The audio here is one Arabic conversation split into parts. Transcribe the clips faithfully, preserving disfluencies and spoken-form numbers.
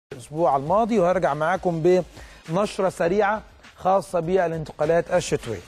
الأسبوع الماضي، وهرجع معاكم بنشرة سريعة خاصة بالانتقالات الشتوية.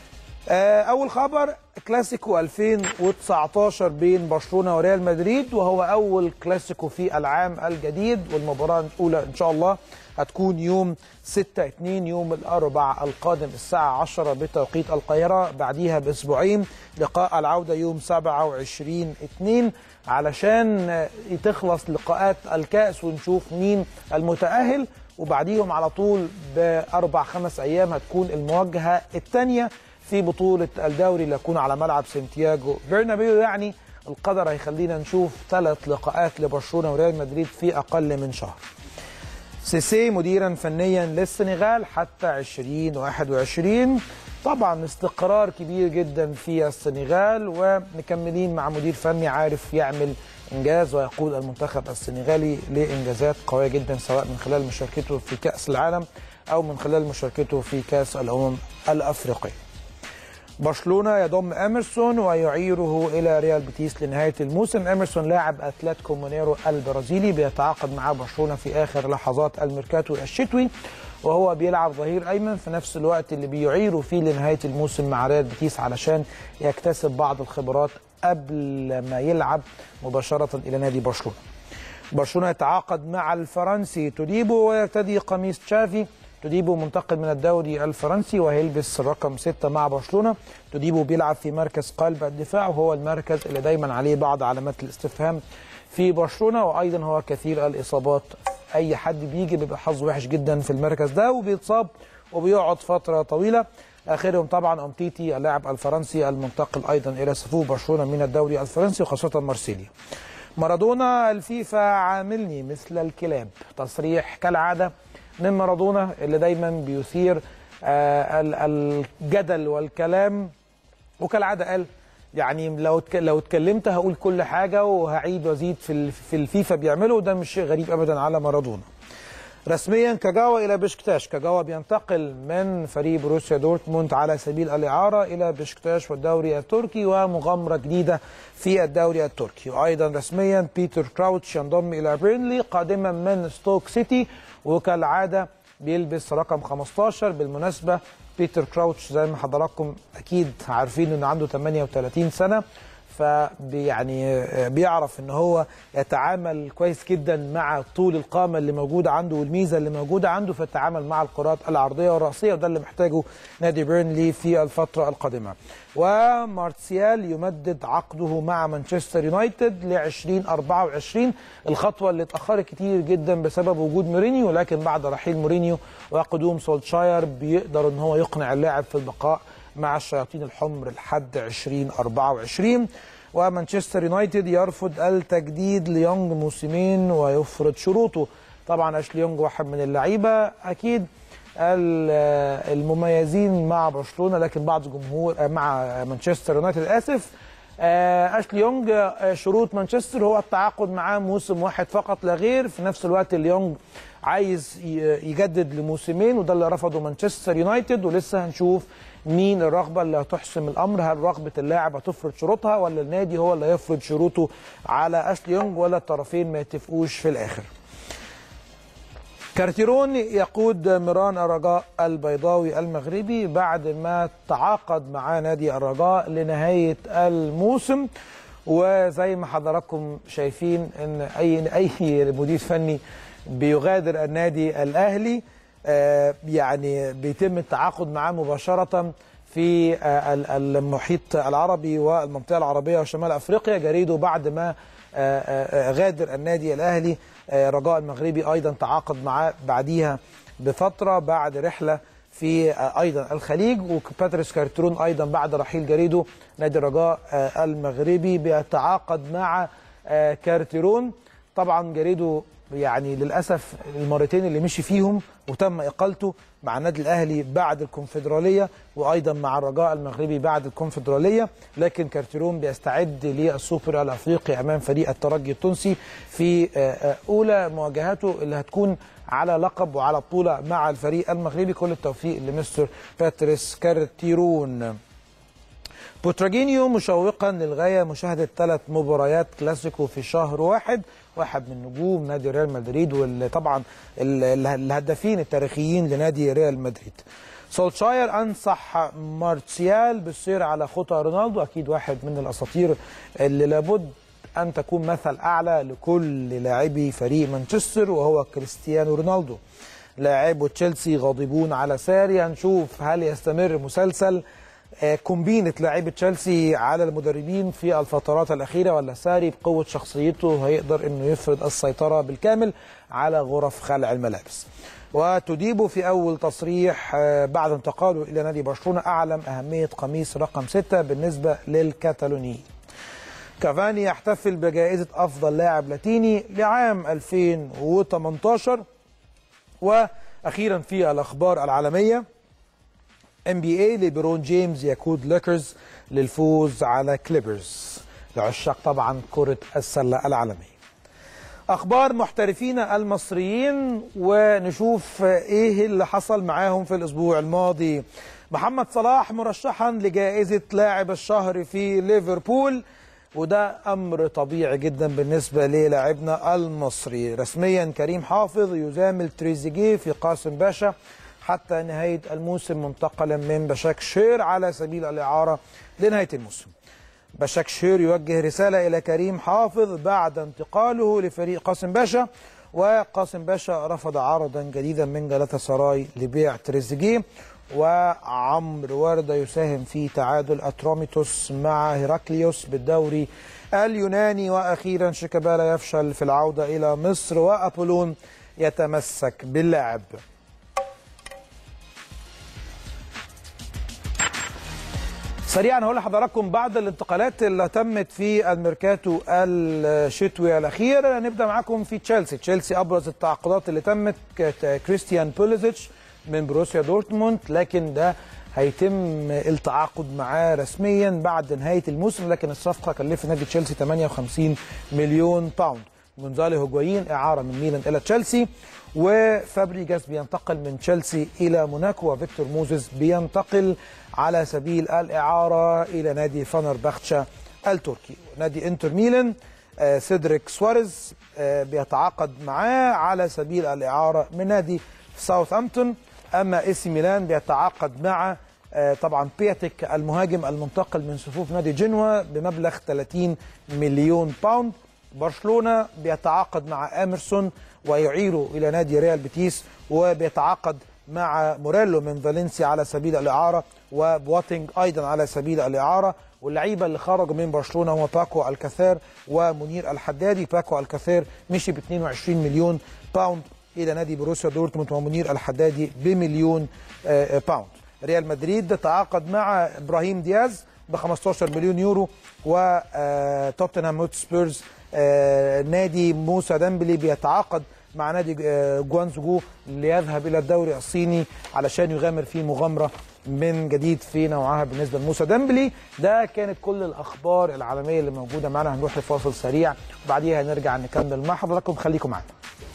أول خبر كلاسيكو ألفين وتسعتاشر بين برشلونة وريال مدريد، وهو أول كلاسيكو في العام الجديد، والمباراة الأولى إن شاء الله هتكون يوم ستة اتنين يوم الأربعاء القادم الساعة عشرة بتوقيت القاهرة. بعديها بأسبوعين لقاء العودة يوم سبعة وعشرين اتنين علشان تخلص لقاءات الكأس ونشوف مين المتأهل، وبعديهم على طول بأربع خمس أيام هتكون المواجهة الثانية في بطولة الدوري اللي هتكون على ملعب سانتياغو برنابيو. يعني القدر هيخلينا نشوف ثلاث لقاءات لبرشلونة وريال مدريد في أقل من شهر. سيسي مديرا فنيا للسنغال حتى ألفين وواحد وعشرين، طبعا استقرار كبير جدا في السنغال، ومكملين مع مدير فني عارف يعمل انجاز ويقود المنتخب السنغالي لانجازات قويه جدا، سواء من خلال مشاركته في كأس العالم او من خلال مشاركته في كأس الامم الافريقيه. برشلونة يضم إميرسون ويعيره إلى ريال بيتيس لنهاية الموسم. إميرسون لاعب أتلتيكو مونيرو البرازيلي بيتعاقد مع برشلونة في آخر لحظات الميركاتو الشتوي، وهو بيلعب ظهير أيمن في نفس الوقت اللي بيعيره فيه لنهاية الموسم مع ريال بيتيس علشان يكتسب بعض الخبرات قبل ما يلعب مباشرة إلى نادي برشلونة. برشلونة يتعاقد مع الفرنسي توديبو ويرتدي قميص تشافي. توديبو منتقل من الدوري الفرنسي وهيلبس رقم ستة مع برشلونة. توديبو بيلعب في مركز قلب الدفاع، وهو المركز اللي دايما عليه بعض علامات الاستفهام في برشلونة، وأيضا هو كثير الإصابات. أي حد بيجي بيبقى حظه وحش جدا في المركز ده وبيتصاب وبيقعد فترة طويلة. آخرهم طبعا أمتيتي اللاعب الفرنسي المنتقل أيضا إلى صفوف برشلونة من الدوري الفرنسي وخاصة مارسيليا. مارادونا الفيفا عاملني مثل الكلاب، تصريح كالعادة من مارادونا اللي دايما بيثير آه الجدل والكلام، وكالعاده قال يعني لو لو اتكلمت هقول كل حاجه وهعيد وازيد في في الفيفا بيعمله، وده مش شيء غريب ابدا على مارادونا. رسميا كاجاوا الى بشكتاش. كاجاوا بينتقل من فريق بروسيا دورتموند على سبيل الاعاره الى بشكتاش والدوري التركي، ومغامره جديده في الدوري التركي. وايضا رسميا بيتر كراوتش ينضم الى بيرنلي قادما من ستوك سيتي، وكالعاده بيلبس رقم خمستاشر. بالمناسبه بيتر كراوتش زي ما حضراتكم اكيد عارفين انه عنده ثمانية وثلاثين سنه، فيعني بيعرف ان هو يتعامل كويس جدا مع طول القامه اللي موجوده عنده والميزه اللي موجوده عنده في التعامل مع الكرات العرضيه والراسيه، وده اللي محتاجه نادي بيرنلي في الفتره القادمه. ومارسيال يمدد عقده مع مانشستر يونايتد ل ألفين وأربعة وعشرين، الخطوه اللي اتاخرت كتير جدا بسبب وجود مورينيو، لكن بعد رحيل مورينيو وقدوم سولشاير بيقدر ان هو يقنع اللاعب في البقاء مع الشياطين الحمر لحد ألفين وأربعة وعشرين. ومانشستر يونايتد يرفض التجديد ليونج موسمين ويفرض شروطه. طبعا اشلي يونج واحد من اللعيبه اكيد المميزين مع برشلونه، لكن بعض جمهور مع مانشستر يونايتد اسف اشلي يونج شروط مانشستر هو التعاقد معاه موسم واحد فقط لا غير. في نفس الوقت اليونج عايز يجدد لموسمين، وده اللي رفضه مانشستر يونايتد، ولسه هنشوف مين الرغبه اللي هتحسم الامر. هل رغبه اللاعب هتفرض شروطها، ولا النادي هو اللي هيفرض شروطه على اشلي يونج، ولا الطرفين ما يتفقوش في الاخر. كارتيرون يقود ميران الرجاء البيضاوي المغربي بعد ما تعاقد مع نادي الرجاء لنهايه الموسم. وزي ما حضراتكم شايفين ان اي اي مدير فني بيغادر النادي الاهلي آه يعني بيتم التعاقد معاه مباشره في آه المحيط العربي والمنطقه العربيه وشمال افريقيا. جريده بعد ما آه آه غادر النادي الاهلي آه رجاء المغربي ايضا تعاقد معاه بعديها بفتره بعد رحله في آه ايضا الخليج. وباتريس كارتيرون ايضا بعد رحيل جريده نادي الرجاء آه المغربي بيتعاقد مع آه كارتيرون. طبعا جريده يعني للأسف المرتين اللي مشي فيهم وتم إقالته مع النادي الأهلي بعد الكونفدرالية، وأيضا مع الرجاء المغربي بعد الكونفدرالية، لكن كارتيرون بيستعد للسوبر الأفريقي أمام فريق الترجي التونسي في أولى مواجهاته اللي هتكون على لقب وعلى بطولة مع الفريق المغربي. كل التوفيق لمستر باتريس كارتيرون. بوتراجينيو مشوقا للغايه مشاهده ثلاث مباريات كلاسيكو في شهر واحد، واحد من نجوم نادي ريال مدريد وطبعا الهدافين التاريخيين لنادي ريال مدريد. سولشاير انصح مارسيال بالسير على خطى رونالدو، اكيد واحد من الاساطير اللي لابد ان تكون مثل اعلى لكل لاعبي فريق مانشستر وهو كريستيانو رونالدو. لاعبو تشيلسي غاضبون على ساري، هنشوف هل يستمر مسلسل كومبينة لاعبي تشيلسي على المدربين في الفترات الأخيرة، ولا ساري بقوة شخصيته هيقدر أنه يفرض السيطرة بالكامل على غرف خلع الملابس. وتديبو في أول تصريح بعد انتقاله إلى نادي برشلونة أعلم أهمية قميص رقم ستة بالنسبة للكتالونيين. كافاني يحتفل بجائزة أفضل لاعب لاتيني لعام ألفين وثمانية عشر. وأخيرا في الأخبار العالمية، إن بي إيه ليبرون جيمس يقود ليكرز للفوز على كليبرز، لعشاق طبعا كرة السلة العالمية. أخبار محترفين المصريين ونشوف إيه اللي حصل معاهم في الأسبوع الماضي. محمد صلاح مرشحا لجائزة لاعب الشهر في ليفربول، وده أمر طبيعي جدا بالنسبة للاعبنا المصري. رسميا كريم حافظ يزامل تريزيجيه في قاسم باشا حتى نهاية الموسم، منتقلا من بشكشير على سبيل الإعارة لنهاية الموسم. بشكشير يوجه رسالة إلى كريم حافظ بعد انتقاله لفريق قاسم باشا، وقاسم باشا رفض عرضا جديدا من جالاتا سراي لبيع تريزيجيه. وعمرو وردة يساهم في تعادل أتروميتوس مع هيراكليوس بالدوري اليوناني. وأخيرا شيكابالا يفشل في العودة إلى مصر، وأبولون يتمسك باللاعب. سريعا هقول لحضراتكم بعض الانتقالات اللي تمت في الميركاتو الشتوي الاخير. نبدا معاكم في تشيلسي. تشيلسي ابرز التعاقدات اللي تمت كريستيان بوليزيتش من بروسيا دورتموند، لكن ده هيتم التعاقد معاه رسميا بعد نهايه الموسم، لكن الصفقه كلفت نادي تشيلسي ثمانية وخمسين مليون باوند. جونزالي هوجوايين اعاره من ميلان الى تشيلسي، وفابريجاس بينتقل من تشيلسي الى موناكو، وفيكتور موزيس بينتقل على سبيل الاعاره الى نادي فنربخشة التركي. نادي انتر ميلان آه سيدريك سواريز آه بيتعاقد معاه على سبيل الاعاره من نادي ساوثهامبتون. اما اي سي ميلان بيتعاقد مع آه طبعا بياتيك المهاجم المنتقل من صفوف نادي جنوا بمبلغ ثلاثين مليون باوند. برشلونه بيتعاقد مع اميرسون ويعيره الى نادي ريال بيتيس، وبيتعاقد مع موريلو من فالنسيا على سبيل الاعاره، وبواتينج ايضا على سبيل الاعاره. واللعيبه اللي خرجوا من برشلونه هو باكو الكاثير ومنير الحدادي. باكو الكاثير مشي ب اثنين وعشرين مليون باوند الى نادي بروسيا دورتموند، ومنير الحدادي بمليون باوند. ريال مدريد تعاقد مع ابراهيم دياز ب خمسة عشر مليون يورو، وتوتنهام هوتسبيرز نادي موسى ديمبلي بيتعاقد مع نادي جوانزوجو ليذهب الى الدوري الصيني علشان يغامر في مغامره من جديد في نوعها بالنسبه لموسى ديمبلي. ده كانت كل الاخبار العالميه اللي موجوده معنا. هنروح لفاصل سريع وبعديها هنرجع نكمل مع حضراتكم، خليكم معانا.